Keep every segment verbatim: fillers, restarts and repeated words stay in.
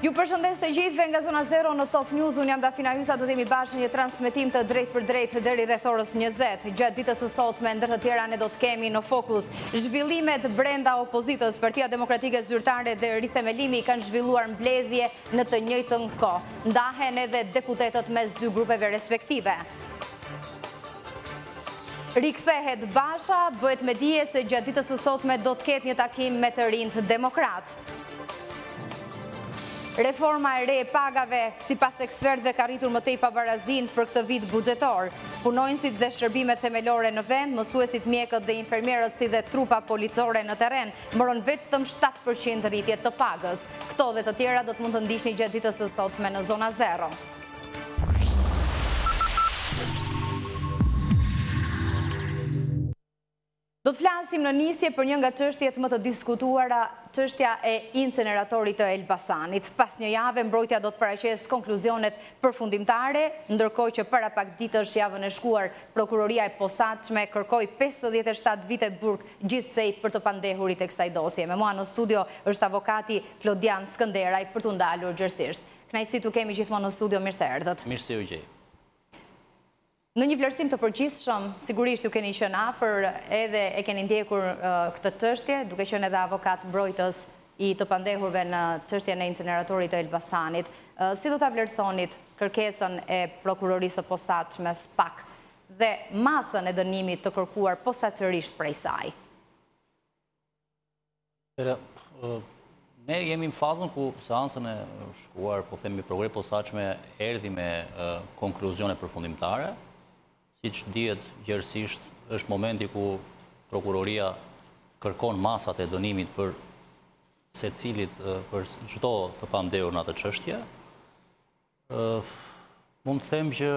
Ju përshëndes të gjithëve nga Zona Zero në Top News. Unë jam Dafina Jusa, do të jemi bashkë në një transmetim të drejt për drejt deri rreth orës njëzet. Gjatë ditës së sotme, ndër të tjera ne do të kemi në fokus zhvillimet brenda opozitës. Partia Demokratike Zyrtare dhe Rithemelimi kanë zhvilluar mbledhje në të njëjtën kohë. Ndahen edhe deputetët mes dy grupeve respektive. Rikthehet Basha, bëhet me dije se gjatë ditës së sotme do të ketë një takim me të rinjt demokrat. Reforma e re e pagave, si pas ekspertëve, ka rritur më tej pabarazin për këtë vit buxhetor. Punonjësit dhe shërbimet themelore në vend, mësuesit, mjekët dhe infermierët si dhe trupa policore në terren, morën vetëm shtatë përqind rritje të pagës. Këto dhe të tjera do të mund të ndiqni gjatë ditës së sotme në Zona Zero. Do të flasim në nisje për një nga çështjet më të diskutuara, çështja e inceneratorit të Elbasanit. Pas një jave, mbrojtja do të paraqesë konkluzionet përfundimtare, ndërkohë që para pak ditësh javën e shkuar, prokuroria e posaçme kërkoi pesëdhjetë e shtatë vite burg gjithsej për të pandehurit e kësaj dosje. Me mua në studio është avokati Klodian Skënderaj për t'u ndalur gjërësisht. Kënaqësi t'u kemi gjithmonë në studio, mirë se erdhët. Mirë se u gjej. Në një vlerësim të përgjithshëm, sigurisht ju keni qenë afër edhe e keni ndjekur këtë çështje, duke qenë edhe avokat mbrojtës i të pandehurve në çështjen e inceneratorit të Elbasanit. Si do ta vlerësonit kërkesën e prokurorisë së posaçme SPAK dhe masën e dënimit të kërkuar posaçërisht prej saj? Ne jemi në fazën ku seancën e shkuar, po themi, prokuroria e posaçme erdhi me konkluzione përfundimtare. Siç dihet gjërësisht, është momenti ku prokuroria kërkon masat e dënimit për secilit, për çdo të pandehur në atë çështje. Mund të them që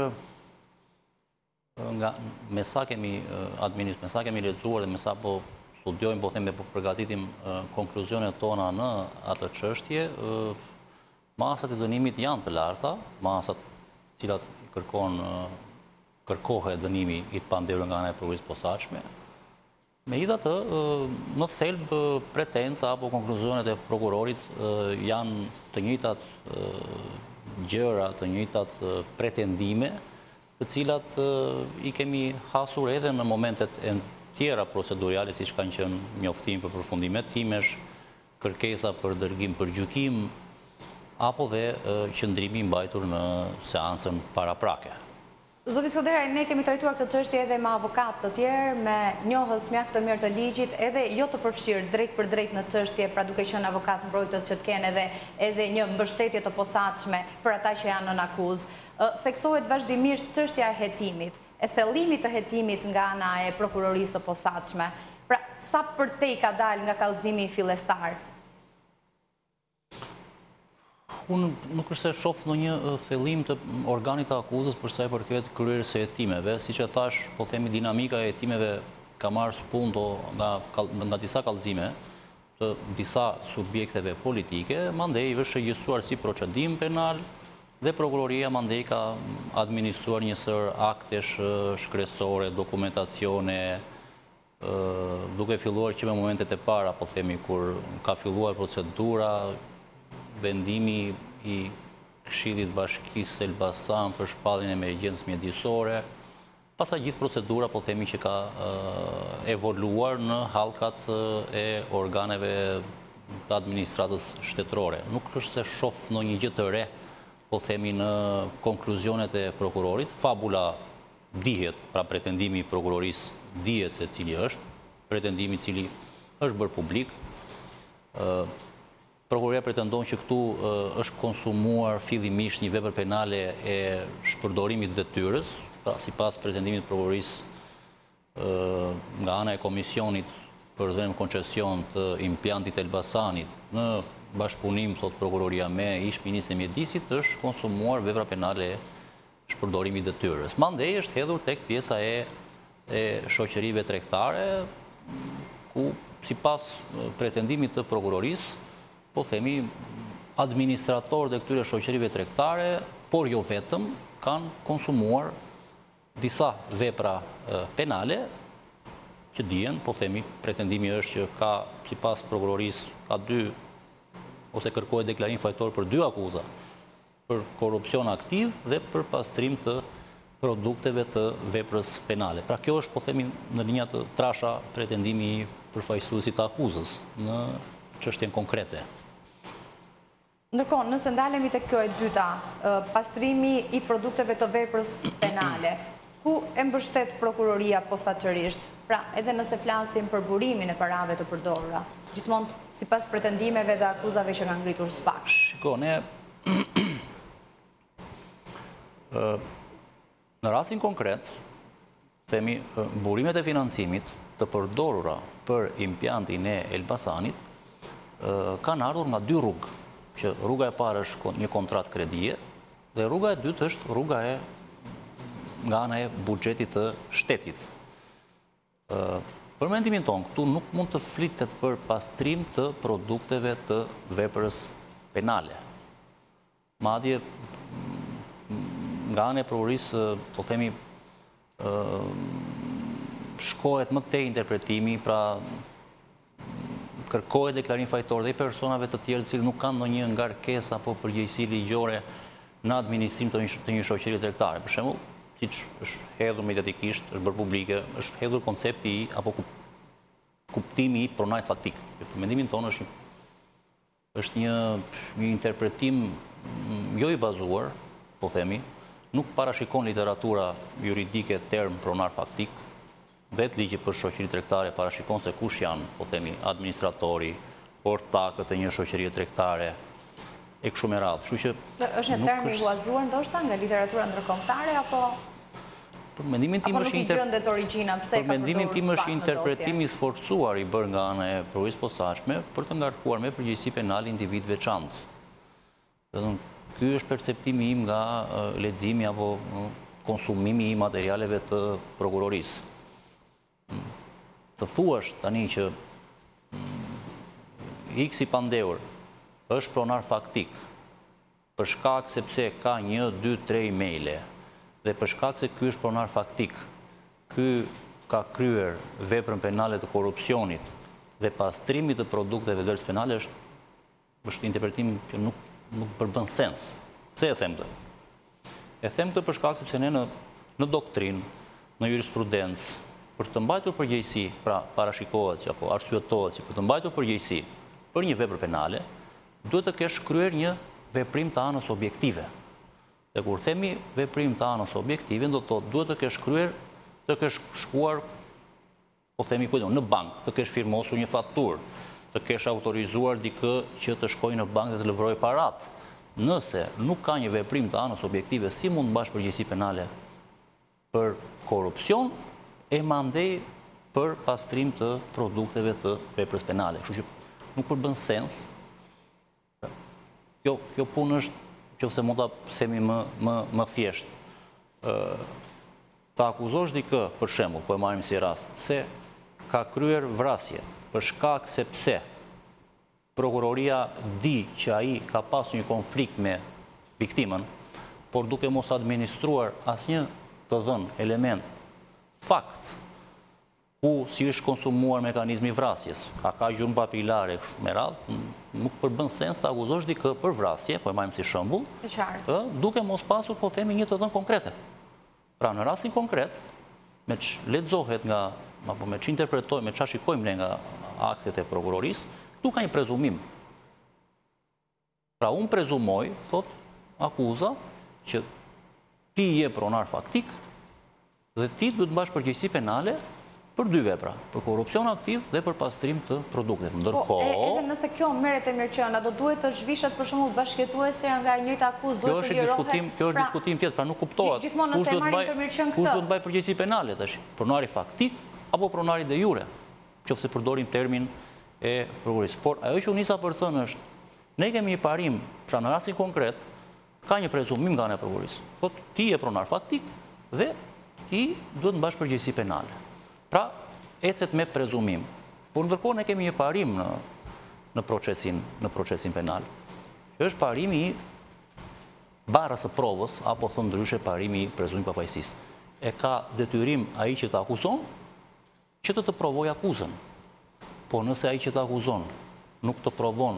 nga me sa kemi administruar, me sa kemi lexuar dhe me sa po studiojmë, po them, po përgatitim konkluzionet tona në atë çështje, masat e dënimit janë të larta, masat cilat kërkon kërkohet dënimi i të pandehur nga ana e prokurorisë posaçme. Megjithatë, në thelb pretenca apo konkluzionet e prokurorit janë të njëjtat gjëra, të njëjtat pretendime, të cilat i kemi hasur edhe në momentet e tjera procedurale, siç kanë qenë njoftimi për përfundimet timesh, kërkesa për dërgim për gjykim, apo dhe qëndrimi i mbajtur në seancën paraprake. Zoti Skënderaj, ne kemi trajtuar këtë çështje edhe me avokatë të tjerë, me njohës mjaft të mirë të ligjit, edhe jo të përfshirë drejt për drejt në çështje, pra duke qenë avokat mbrojtës që të kenë edhe edhe një mbështetje të posaçme për ata që janë në akuzë. Theksohet vazhdimisht çështja e hetimit, e thellimit të hetimit nga ana e prokurorisë së posaçme. Pra, sa përtej ka dalë nga kallëzimi fillestar? Unë nuk është se shoh ndonjë thellim të organit të akuzës për sa i përket kryerjes së hetimeve, siç e thash, po themi, dinamika e hetimeve ka marrë spunto nga nga disa kallëzime të disa subjekteve politike, mandej është regjistruar si procedim penal dhe prokuroria mandej ka administruar një sër aktesh shkresore, dokumentacione, duke filluar që me momentet e para, po themi, kur ka filluar procedura vendimi i Këshillit Bashkisë Elbasan për shpalljen e emergjencës mjedisore, pastaj gjithë procedura, po themi, që ka evoluar në hallkat e organeve të administratës shtetërore. Nuk është se shoh ndonjë gjë të re, po themi, në konkluzionet e prokurorit. Fabula dihet, pra pretendimi i prokurorisë dihet se cili është, pretendimi i cili është bërë publik. Prokuroria pretendon që këtu është konsumuar fillimisht një vepër penale e shpërdorimit detyrës, pra sipas pretendimit të prokurorisë nga ana e komisionit për dhëniem koncesion të implantit Elbasanit në bashkëpunim, thot prokuroria, me ish-ministrin e mjedisit, është konsumuar vepra penale e shpërdorimit detyrës. Mandej është hedhur tek pjesa e e shoqërive tregtare, ku sipas pretendimit të prokurorisë, po themi, administratorë dhe këtyre shoqërive tregtare, por jo vetëm, kanë konsumuar disa vepra penale që dihen, po themi, pretendimi është që ka, sipas prokurorisë, ka dy ose kërkohet deklarim fajtor për dy akuza, për korupcion aktiv dhe për pastrim të produkteve të veprës penale. Pra kjo është, po themi, në linja të trasha pretendimi i përfaqësuesit të akuzës në çështjen konkrete. Ndërkohë, nëse ndalemi të kjo e dyta, pastrimi i produkteve të veprës penale, ku e mbështet prokuroria posaçërisht? Pra, edhe nëse flasim për burimin e parave të përdorura, gjithmonë sipas pretendimeve dhe akuzave që kanë ngritur SPAK. Shiko, ne në rastin konkret, themi, burimet e financimit të përdorura për impiantin e Elbasanit kanë ardhur nga dy rrugë, që rruga e parë është një kontrat kredie dhe rruga e dytë është rruga e nga ana e buxhetit të shtetit. Për mendimin tonë, këtu nuk mund të flitet për pastrim të produkteve të veprës penale. Madje nga ana e prokurorisë, po themi, shkohet më tej interpretimi, pra kërkohet deklarim fajtor dhe i personave të tjerë cilë nuk kanë ndonjë ngarkesë apo përgjegjësi ligjore në administrim të një shoqërie tregtare. Për shembull, siç është hedhur mediatikisht, është bërë publike, është hedhur koncepti i apo kuptimi i pronarit faktik. Për mendimin tonë është është një një interpretim jo i bazuar, po themi, nuk parashikon literatura juridike term pronar faktik. Vetë ligji për shoqëri tregtare parashikon se kush janë, po themi, administratori, ortakët e një shoqërie tregtare e kështu me radhë. Kështu që është një term i huazuar ndoshta nga literatura ndërkombëtare apo për mendimin tim është inter... gjendet origjina pse ka për mendimin tim është interpretim i sforcuar i bërë nga ana e prokurorisë posaçme për të ngarkuar me përgjegjësi penale individ veçantë. Domethënë, ky është perceptimi im nga leximi apo konsumimi i materialeve të prokurorisë. Të thuash tani që X i pandehur është pronar faktik për shkak sepse ka një, dy, tre emaile dhe për shkak se ky është pronar faktik, ky ka kryer veprën penale të korrupsionit dhe pastrimit të produkteve të veprës penale është është interpretim që nuk nuk përbën sens. Pse e them këtë? E them këtë për shkak sepse ne në në doktrinë, në jurisprudencë, për të mbajtur përgjegjësi, pra parashikohet apo arsyetohet që për të mbajtur përgjegjësi për një vepër penale, duhet të kesh kryer një veprim të anës objektive. Dhe kur themi veprim të anës objektive, do të thotë duhet të kesh kryer, të kesh shkuar, po themi kujto, në bank, të kesh firmosur një faturë, të kesh autorizuar dikë që të shkojë në bankë dhe të lëvrojë paratë. Nëse nuk ka një veprim të anës objektive, si mund të mbash përgjegjësi penale për korrupsion e mandej për pastrim të produkteve të veprës penale. Kështu që nuk përbën sens. Kjo, kjo punë është, nëse mund ta themi më, më, më thjesht, ta akuzosh dikë, për shembull, po e marrim si rast, se ka kryer vrasje për shkak sepse prokuroria di që ai ka pasur një konflikt me viktimën, por duke mos administruar asnjë të dhënë element fakt ku si është konsumuar mekanizmi i vrasjes, a ka gjurmë papilare kështu me radhë, nuk përbën sens të akuzosh dikë për vrasje, po e marrim si shembull, duke mos pasur, po themi, një të dhënë konkrete. Pra në rastin konkret, me që lexohet nga, apo me që interpretojmë, me që shikojmë ne nga aktet e prokurorisë, tu ka një prezumim. Pra unë prezumoj, thot akuza, që ti je pronar faktik dhe ti duhet të mbash përgjegjësi penale për dy vepra, për korrupsion aktiv dhe për pastrim të produkteve. Ndërkohë, edhe nëse kjo merret e mirëqenia, do duhet të zhvishet për shembull bashkëtuesja nga e njëjta akuzë, duhet të lirohet. Kjo është diskutim tjetër, pra nuk kuptohet. Gjithmonë nëse e marrim të mirëqen këtë. Kush do të mbaj përgjegjësi penale tash? Pronari faktik apo pronari de jure? Qofse përdorim termin e prokurorisë. Por ajo që unisa për thënë është, ne kemi një parim, pra në rastin konkret, ka një prezumim nga ana e prokurorisë. Thotë ti je pronar faktik dhe ti duhet mbash përgjegjësi penale. Pra, ecet me prezumim. Por ndërkohë ne kemi një parim në, në, procesin, në procesin penal. Që është parimi i barës së provës, apo thënë ndryshe parimi i prezumimit pafajësisë. E ka detyrim ai që të akuzon, që të të provoj akuzën. Po nëse ai që të akuzon nuk të provon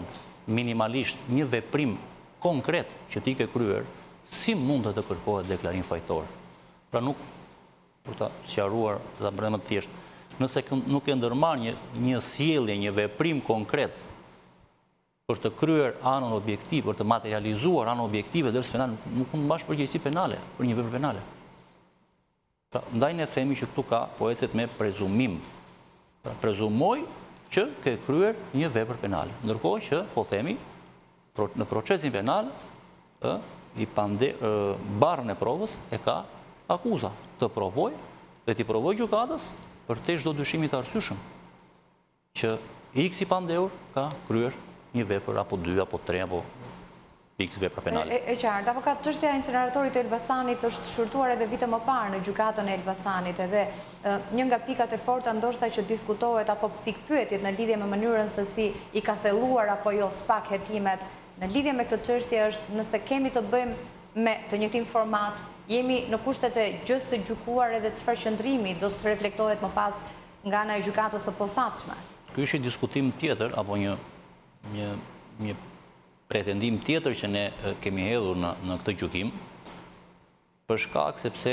minimalisht një veprim konkret që ti ke kryer, si mund të të kërkohet deklarim fajtor? Pra nuk, për ta sqaruar, për ta bërë më të thjeshtë, nëse nuk e ndërmarr një, një sjellje, një veprim konkret për të kryer anën objektive, për të materializuar anën objektive dërës penale, nuk mund të mbash përgjegjësi penale për një vepër penale. Pra, ndaj ne themi që këtu ka po ecet me prezumim. Pra, prezumoj që ke kryer një vepër penale. Ndërkohë që, po themi, në procesin penal, ë, i pande, ë, barrën e provës e ka akuza të provoj dhe t'i provoj gjykatës për te çdo dyshimi të arsyeshëm që X i pandehur ka kryer një vepër apo dy apo tre apo X vepra penale. E, e qartë, avokat, çështja e inceneratorit të Elbasanit është shurtuar edhe vite më parë në gjykatën e Elbasanit, edhe e, një nga pikat e forta ndoshta që diskutohet apo pikpyetjet në lidhje me mënyrën se si i ka thelluar apo jo spak hetimet në lidhje me këtë çështje është nëse kemi të bëjmë me të njëjtin format, jemi në kushtet e gjës së gjykuar edhe çfarë qëndrimi do të reflektohet më pas nga ana e gjykatës së posaçme. Ky është një diskutim tjetër apo një një një pretendim tjetër që ne kemi hedhur në, në këtë gjykim, për shkak sepse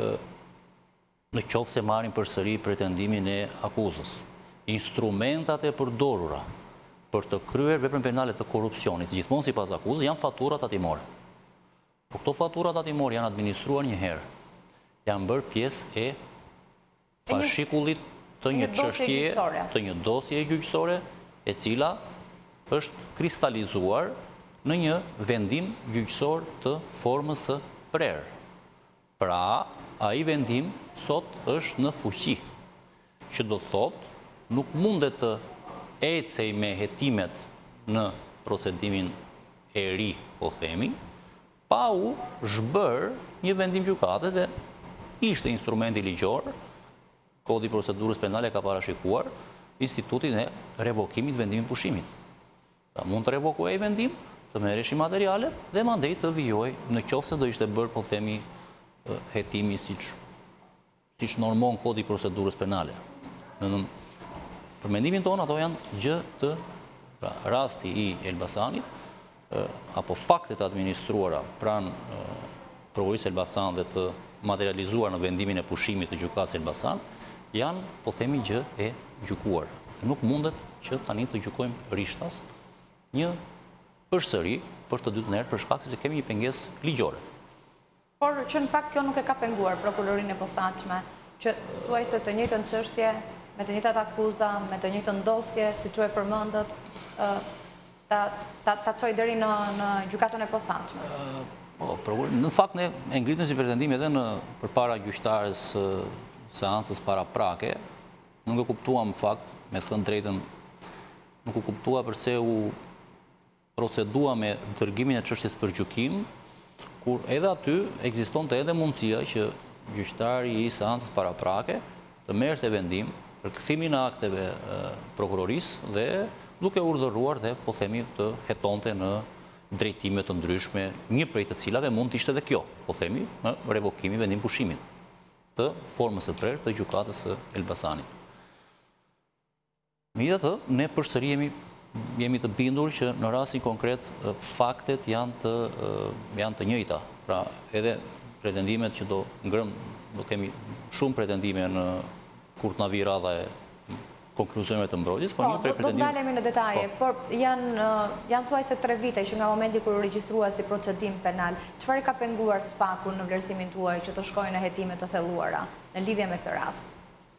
në qoftë se marrim përsëri pretendimin e akuzës, instrumentat e përdorura për të kryer veprën penale të korrupsionit, gjithmonë sipas akuzës, janë faturat tatimore. Por këto faturat tatimore janë administruar një herë, janë bërë pjesë e fashikullit të një çështje, të një dosje gjyqësore, e cila është kristalizuar në një vendim gjyqësor të formës së prerë. Pra, ai vendim sot është në fuqi, që do të thotë nuk mundet të ecej me hetimet në procedimin e ri, po themi, pa u zhbër një vendim gjykate dhe ishte instrumenti ligjor, Kodi i procedurës penale ka parashikuar institutin e revokimit vendimit pushimit. Ta mund të revokuaj vendim, të merreshi materialet dhe mandej të vijoj në qoftë se do ishte bërë, po themi, hetimi siç siç normon Kodi i procedurës penale. Në për mendimin tonë ato janë gjë të pra, rasti i Elbasanit apo faktet administruara pranë prokurisë Elbasan dhe të materializuar në vendimin e pushimit të gjykatës Elbasan janë, po themi, gjë e gjykuar. Nuk mundet që tani të gjykojmë rishtas një përsëri për të dytën herë për shkak se kemi një pengesë ligjore. Por që në fakt kjo nuk e ka penguar prokurorinë e posaçme, që thuajse të njëjtën çështje, me të njëjtat akuza, me të njëjtën dosje, siç u e përmendët, ta ta ta çoj deri në në gjykatën e posaçme. Po, në fakt ne e ngritëm si pretendim edhe në përpara gjyqtarës seancës paraprake, nuk e kuptuam në fakt, me thënë drejtën, nuk u kuptua përse u procedua me dërgimin e çështjes për gjykim, kur edhe aty ekzistonte edhe mundësia që gjyqtari i seancës paraprake të merrte vendim për kthimin e akteve prokurorisë dhe duke urdhëruar dhe, po themi, të hetonte në drejtime të ndryshme, një prej të cilave mund të ishte edhe kjo, po themi, në revokimi vendim pushimit të formës së prerë të gjykatës së Elbasanit. Megjithatë, ne përsëri jemi jemi të bindur që në rastin konkret faktet janë të janë të njëjta. Pra, edhe pretendimet që do ngrëm, do kemi shumë pretendime në kur të na vi radha e konkluzioneve të mbrojtjes, por një prej pretendimeve. Do ndalemi në detaje, por janë janë thuajse tre vite që nga momenti kur u regjistrua si procedim penal. Çfarë ka penguar SPAK-un në vlerësimin tuaj që të shkojnë në hetime të thelluara në lidhje me këtë rast?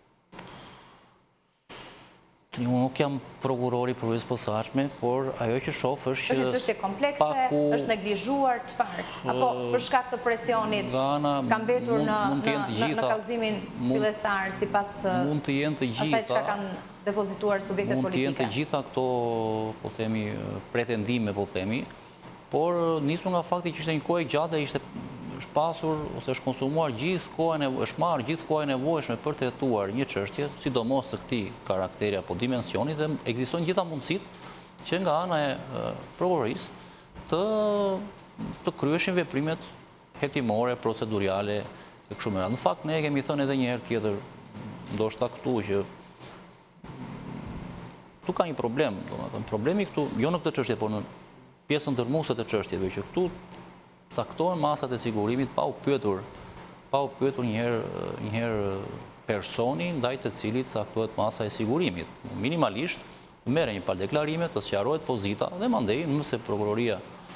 Unë nuk jam prokurori prokurisë posaçme, por ajo që shoh është që është një çështje komplekse, është neglizhuar, çfarë? Apo për shkak të presionit ka mbetur në në kallëzimin fillestar sipas mund të jenë të gjitha asaj çka kanë depozituar subjektet politike. Mund të jenë të gjitha këto, po themi, pretendime, po themi, por nisur nga fakti që ishte një kohë gjatë dhe ishte pasur ose është konsumuar gjithë kohën e është marrë gjithë kohën e nevojshme për të hetuar një çështje, sidomos të këtij karakteri apo dimensioni, dhe ekzistojnë gjitha mundësitë që nga ana e prokurorisë të të kryeshin veprimet hetimore, procedurale e kështu me radhë. Në fakt ne kemi thënë edhe një herë tjetër, ndoshta këtu, që këtu ka një problem, domethënë problemi këtu, jo në këtë çështje, por në pjesën tërmuese të çështjeve, që këtu caktohen masat e sigurimit pa u pyetur, pa u pyetur një herë, një herë personi ndaj të cilit caktohet masa e sigurimit. Minimalisht merre një palë deklarime, të sqarohet pozita dhe mandej nëse prokuroria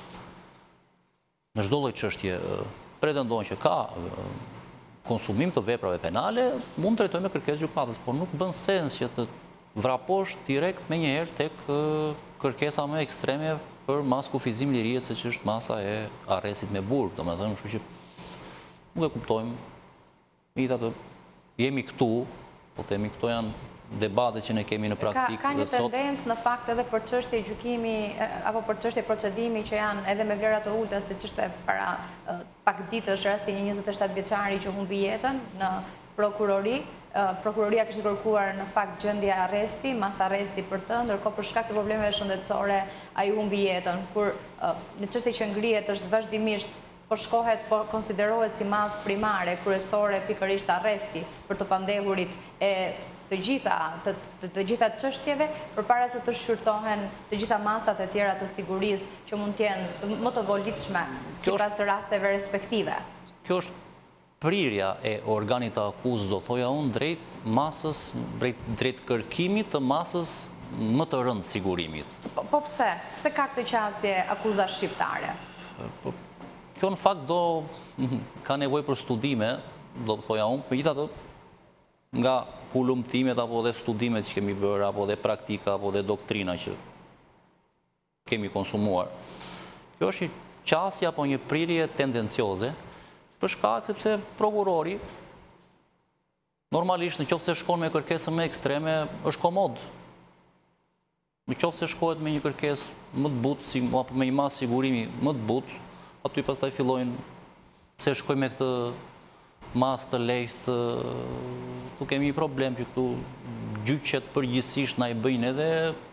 në çdo lloj çështje pretendon që ka konsumim të veprave penale, mund të trajtojmë me kërkesë gjykatës, por nuk bën sens që të vraposh direkt me njëherë tek kërkesa më ekstreme për mas kufizim lirisë, që është masa e arrestit me burg, domethënë, kështu që nuk e kuptojmë. Megjithatë, jemi këtu, po themi këto janë debate që ne kemi në praktikë. Ka një tendencë në fakt edhe për çështje gjykimi apo për çështje procedimi që janë edhe me vlera të ulta, se ç'ishte para pak ditësh rasti një njëzet e shtatë vjeçari që humbi jetën në prokurori. Prokuroria kishte kërkuar në fakt gjendje arresti, mas arresti për të, ndërkohë për shkak të problemeve shëndetësore ai humbi jetën. Kur në çështje që ngrihet është vazhdimisht po shkohet, po konsiderohet si mas primare, kryesore, pikërisht arresti për të pandehurit e të gjitha të, të, të gjitha çështjeve, përpara se të shqyrtohen të gjitha masat e tjera të sigurisë që mund të jenë më të volitshme sipas rasteve respektive. Kjo është prirja e organit të akuzë, do thoja unë, drejt masës, drejt, drejt kërkimit të masës më të rëndë sigurimit. Po, po pse? Pse ka këtë qasje akuza shqiptare? Po, kjo në fakt do ka nevojë për studime, do thoja unë, megjithatë nga hulumtimet apo dhe studimet që kemi bërë, apo dhe praktika, apo dhe doktrina që kemi konsumuar. Kjo është një qasje apo një prirje tendencioze, për shkak sepse prokurori normalisht në qoftë se shkon me kërkesë më ekstreme është komod. Në qoftë se shkohet me një kërkesë më të butë apo me një masë sigurimi më të butë, aty pastaj fillojnë pse shkoj me këtë masë të lehtë, tu kemi një problem që këtu gjyqet përgjithsisht na i bëjnë edhe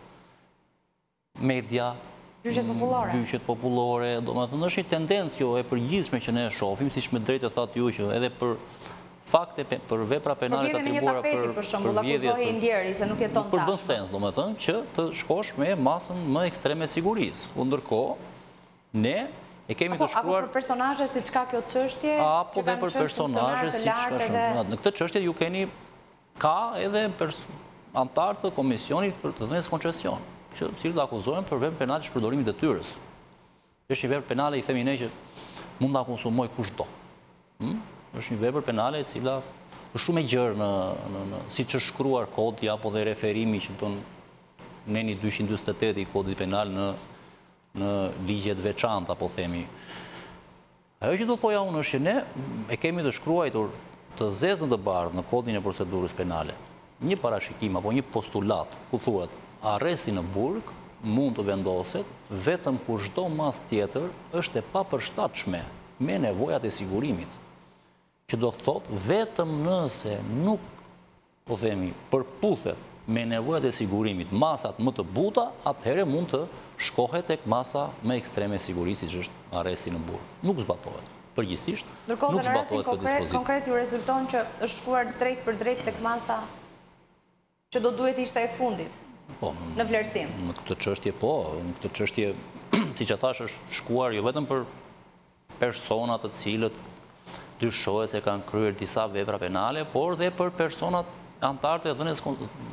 media, Gjyqet popullore. Gjyqet popullore, do më thënë, është një tendencë kjo e përgjithshme që ne shohim, siç me drejtë e thatë ju që edhe për fakte, për vepra penale të atribuara për vjedhjen e një tapeti, për shembull, akuzohej ndjeri se nuk jeton tashmë. Për bën sens, do më thënë, që të shkosh me masën më ekstreme sigurisë. Ndërkohë, ne e kemi të shkruar apo për personazhe siç ka kjo çështje, apo dhe për personazhe siç ka shumë. Në këtë çështje ju keni ka edhe antarë të komisionit për të dhënës koncesion, që cilët akuzohen për vepër penale shpërdorimit të detyrës. Është një vepër penale, i themi ne, që mund ta konsumoj kushdo. Hmm? Është një vepër penale e cila është shumë e gjerë në, në, në siç është shkruar kodi apo dhe referimi që ton neni dyqind njëzet e tetë i kodit penal në në ligjet veçanta, po themi. Ajo që do thoja unë është që ne e kemi të shkruajtur të zezë në të bardhë në kodin e procedurës penale një parashikim apo një postulat ku thuhet arresti në burg mund të vendoset vetëm kur çdo mas tjetër është e papërshtatshme me nevojat e sigurimit. Që do thot vetëm nëse nuk, po themi, përputhet me nevojat e sigurimit masat më të buta, atëherë mund të shkohet tek masa me ekstreme sigurisë, që është arresti në burg. Nuk zbatohet. Përgjithsisht, nuk zbatohet këtë dispozit. Konkret ju rezulton që është shkuar drejt për drejt tek masa që do duhet ishte e fundit. Po, në vlerësim. Në këtë çështje po, në këtë çështje, siç e thash, është shkuar jo vetëm për persona të cilët dyshohet se kanë kryer disa vepra penale, por dhe për personat antarë të dhënës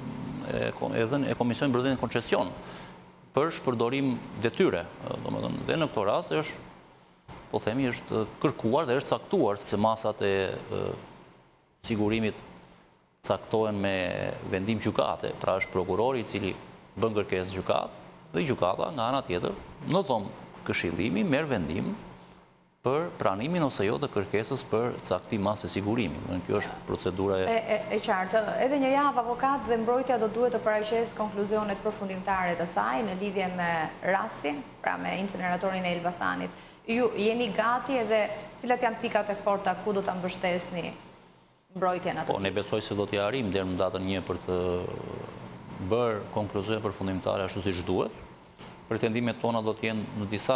e Komisionit për dhënien koncesion për shpërdorim detyre. Domethënë, dhe në këtë rast është, po themi, është kërkuar dhe është caktuar, sepse masat e sigurimit caktohen me vendim gjykate, pra është prokurori i cili bën kërkesë gjykatë, dhe gjykata nga ana tjetër, në dhomë këshillimi, merr vendim për pranimin ose jo të kërkesës për caktim masë e sigurimi. Kjo është procedura e... E, e qartë. Edhe një javë avokat dhe mbrojtja do duhet të paraqesë konkluzionet përfundimtare të saj në lidhje me rastin, pra me incineratorin e Elbasanit. Ju jeni gati edhe cilat janë pikat e forta ku do ta mbështesni mbrojtjen atë? Po, ne besoj se do t'i arrim deri në datën një për të bërë konkluzione përfundimtare ashtu siç duhet. Pretendimet tona do të jenë në disa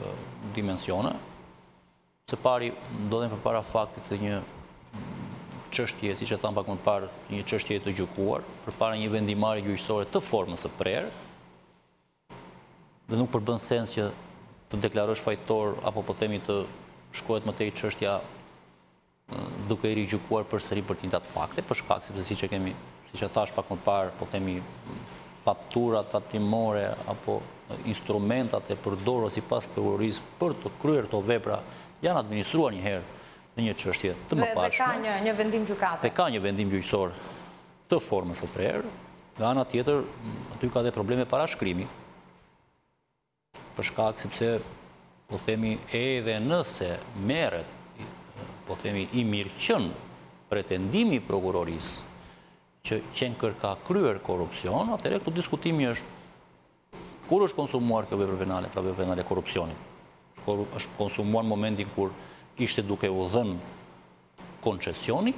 dimensione. Së pari, do dhe përpara faktit të një çështje, siç e tham pak më parë, një çështje të gjykuar, përpara një vendimarrje gjyqësore të formës së prerë, dhe nuk përbën sens që të deklarosh fajtor apo po themi të shkohet më tej çështja duke i rigjykuar përsëri për të njëjtat fakte, për shkak sepse siç e kemi, siç e thash pak më parë, po themi faturat tatimore apo instrumentat e përdorura sipas teorisë për të kryer këto vepra janë administruar një herë në një çështje të mëparshme. Dhe ka një, një vendim gjykate. Dhe ka një vendim gjyqësor të formës së prerë. Nga ana tjetër, aty ka dhe probleme parashkrimi. Për shkak sepse, po themi, edhe nëse merret, po themi, i mirëqen pretendimi i prokurorisë që qenë ka kryer korrupsion, atëherë këtu diskutimi është kur është konsumuar kjo vepër penale, pra vepër penale e korrupsionit. Është konsumuar në momentin kur ishte duke u dhënë koncesioni,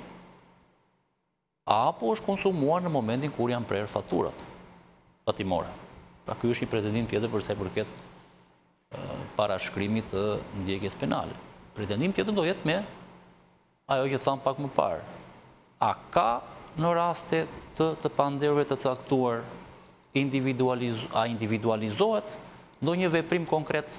apo është konsumuar në momentin kur janë prerë faturat tatimore. Pra ky është një pretendim tjetër për sa i përket parashkrimit të ndjekjes penale. Pretendim tjetër do jetë me ajo që tham pak më parë. A ka në raste të, të panderve të caktuar individualiz, a individualizohet ndonjë veprim konkret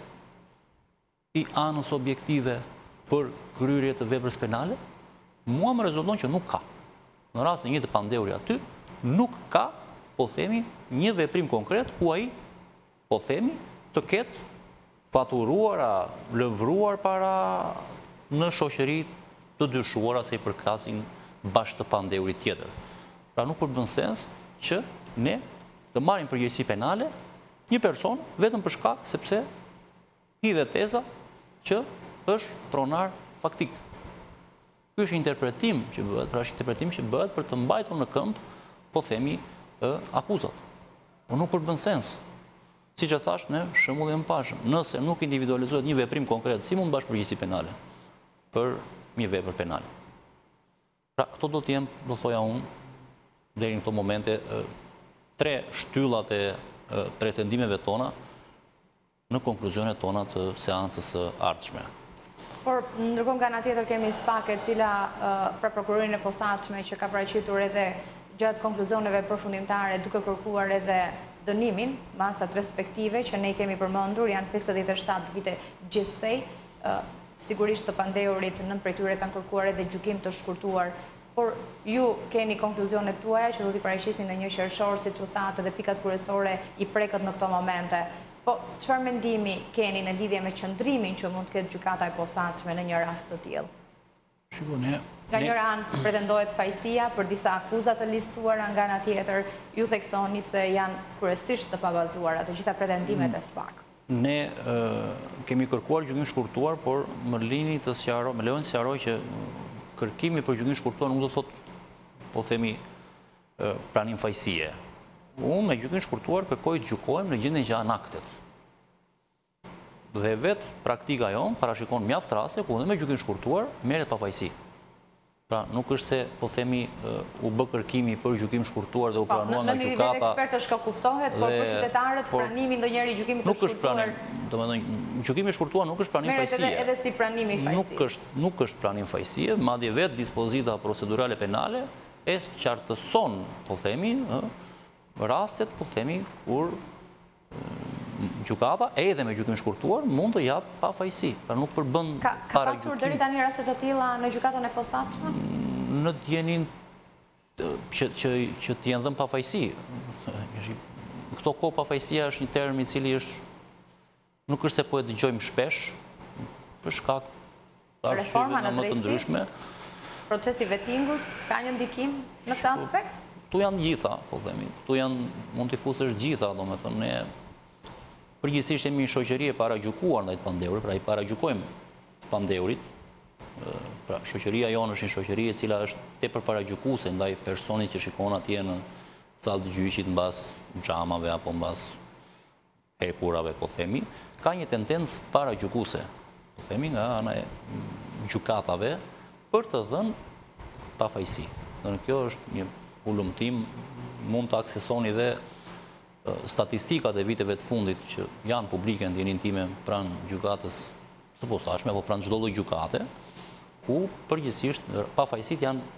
i anës objektive për kryrje të veprës penale? Mua më rezulton që nuk ka. Në rast një të pandehuri aty, nuk ka, po themi, një veprim konkret ku ai, po themi, të ketë faturuara, lëvruar para në shoqëri të dyshuara se i përkasin bashkë të pandehurit tjetër. Pra nuk përbën sens që ne të marrim përgjegjësi penale një person vetëm për shkak sepse hidhet teza që është pronar faktik. Ky është interpretim që bëhet, pra është interpretim që bëhet për të mbajtur në këmbë, po themi, akuzat. Po nuk përbën sens. Siç e thash në shembullin e mëparshëm, nëse nuk individualizohet një veprim konkret, si mund bash përgjegjësi penale për një vepër penale. Pra këto do të jenë, do thoja unë, deri në këto momente, tre shtyllat e pretendimeve tona në konkluzionet tona të seancës së ardhshme. Por, ndërkohë nga ana tjetër kemi SPAK e cila për prokurorin e posaçme që ka paraqitur edhe gjatë konkluzioneve përfundimtare duke kërkuar edhe dënimin, masat respektive që ne kemi përmendur janë pesëdhjetë e shtatë vite gjithsej, sigurisht të pandehurit nëntë prej tyre kanë kërkuar edhe gjykim të shkurtuar, por ju keni konkluzionet tuaja që do t'i paraqisin në një qershor, siç u thatë, dhe pikat kryesore i prekët në këto momente. Po, çfarë mendimi keni në lidhje me qëndrimin që mund të ketë gjykata e posaçme në një rast të tillë? Shikoni, nga njëra anë pretendohet fajësia për disa akuzat të listuara, nga ana tjetër ju theksoni se janë kryesisht të pabazuara të gjitha pretendimet e SPAK. Ne kemi kërkuar gjykim shkurtuar, por më lini të sqaroj, më lejoni të sqaroj që kërkimi për gjykim shkurtuar nuk do thotë, po themi, pranim fajësie. Unë me gjykim shkurtuar kërkoj të gjykojmë në gjendjen që janë aktet. Dhe vetë praktika jonë parashikon mjaft raste ku edhe me gjykim shkurtuar merret pafajësi. Pra nuk është se, po themi, u bë kërkimi për gjykim shkurtuar dhe u pranua nga gjykata. Në nivel ekspert është ka kuptohet, por për qytetarët pranimi ndonjëherë i gjykimit të shkurtuar. Domethënë, gjykimi i shkurtuar nuk është pranim fajësie. Merret edhe si pranimi i fajësisë. Nuk është pranim fajësie, madje vetë dispozita procedurale penale e qartëson, po themi, rastet, po themi, kur gjykata edhe me gjykim shkurtuar mund të jap pa fajësi. Pra nuk përbën para gjykimit. Ka pasur deri tani raste të tilla në gjykatën e posaçme? Në djenin që që të jenë dhënë pa fajësi. Këto kohë pa fajësia është një term i cili është nuk është se po e dëgjojmë shpesh për shkak të reforma në më të ndryshme. Procesi vettingut ka një ndikim në këtë aspekt? Tu janë gjitha, po themi. Tu janë, mund t'i fusësh gjitha, domethënë ne përgjithsisht jemi një shoqëri e paragjykuar ndaj të pandehurit, pra i paragjykojmë të pandehurit. Pra shoqëria jonë është një shoqëri e cila është tepër paragjykuese ndaj personit që shikon atje në sallë të gjyqit mbas xhamave apo mbas hekurave, po themi, ka një tendencë paragjykuese, po themi, nga ana e gjykatave për të dhënë pafajësi. Dhe kjo është një ulëmtim, mund të aksesoni dhe statistikat e viteve të fundit që janë publike në ndjenin time pranë gjykatës së posaçme apo pranë çdo lloj gjykate, ku përgjithsisht pafajësitë janë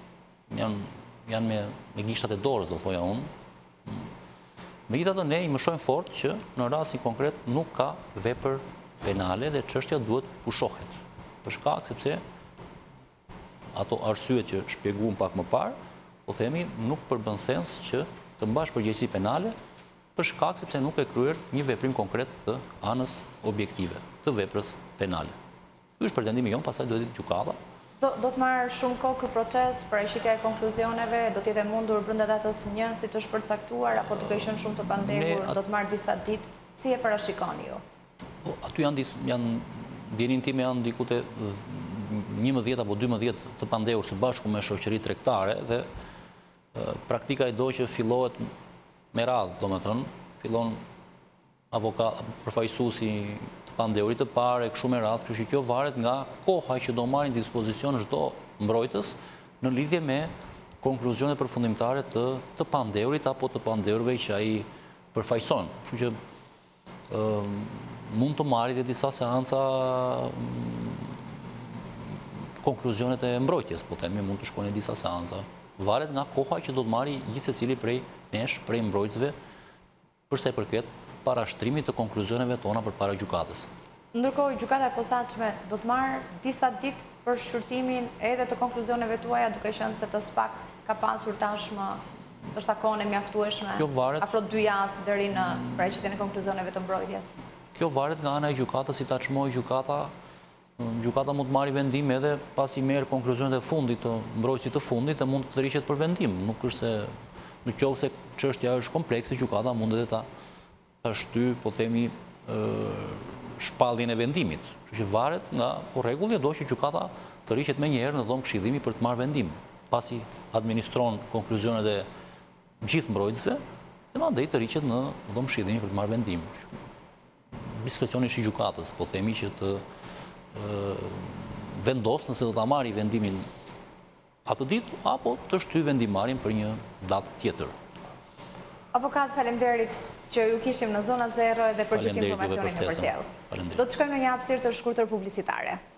janë me gishtat e dorës, do thoja unë. Megjithatë ne i mësojmë fort që në rastin konkret nuk ka vepër penale dhe çështja duhet pushohet. Për shkak sepse ato arsyet që shpjeguam pak më parë, po themi nuk përbën sens që të mbash përgjegjësi penale për shkak sepse nuk e kryer një veprim konkret të anës objektive të veprës penale. Ky është pretendimi jon, pastaj duhet të gjykata. Do, do të marrë shumë kohë ky proces për shitja e konkluzioneve, do të jetë e mundur brenda datës një, si të shpërcaktuar, apo duke qenë shumë të pandehur, do të marrë disa ditë, si e parashikoni ju? Po, aty janë, janë ndjenin time janë diku te njëmbëdhjetë apo dymbëdhjetë të pandehur së bashku me shoqëritë tregtare dhe praktika e do që fillohet me radhë, domethënë, fillon avokat, përfaqësuesi të pandehurit të parë, kështu me radhë, kështu që kjo varet nga koha që do marrin dispozicion çdo mbrojtës në lidhje me konkluzionet përfundimtare të të pandehurit apo të pandehurve që ai përfaqëson. Kështu që ë mund të marrë dhe disa seanca konkluzionet e mbrojtjes, po themi, mund të shkojnë disa seanca. Varet nga koha që do të marri gjithë secili prej nesh, prej mbrojtësve, përsa i përket parashtrimit të konkluzioneve tona përpara gjykatës. Ndërkohë, gjykata e posaçme do të marrë disa ditë për shqyrtimin edhe të konkluzioneve tuaja, duke qenë se të spak ka pasur tashmë ndoshta kohën e mjaftueshme, afro dy javë deri në paraqitjen e konkluzioneve të mbrojtjes. Kjo varet nga ana e gjykatës, si ta çmojë gjykata. Gjykata mund të marrë vendim edhe pasi merr konkluzionet e fundit të mbrojtësit të fundit e mund të rriqet për vendim. Nuk është se në qoftë se çështja është komplekse, gjykata mund edhe ta ta shty, po themi, shpalljen e vendimit. Kështu që varet nga, po rregulli do që gjykata të rriqet më njëherë në dhomë këshillimi për të marrë vendim, pasi administron konkluzionet e gjithë mbrojtësve, dhe mandej të rriqet në dhomë këshillimi për të marrë vendim. Diskrecioni i gjykatës, po themi që të vendos nëse do ta marrë vendimin atë ditë, apo të shty vendimarin për një datë tjetër. Avokat, faleminderit që ju kishim në zona zero dhe për gjithë informacionin e përcjellë. Do të shkojmë në një hapësirë të shkurtër publicitare.